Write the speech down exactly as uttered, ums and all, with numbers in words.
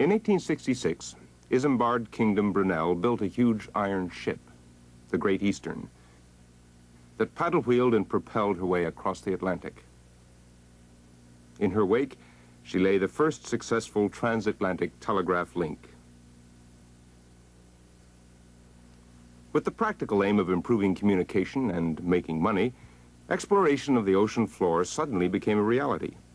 In eighteen sixty-six, Isambard Kingdom Brunel built a huge iron ship, the Great Eastern, that paddle-wheeled and propelled her way across the Atlantic. In her wake, she lay the first successful transatlantic telegraph link. With the practical aim of improving communication and making money, exploration of the ocean floor suddenly became a reality.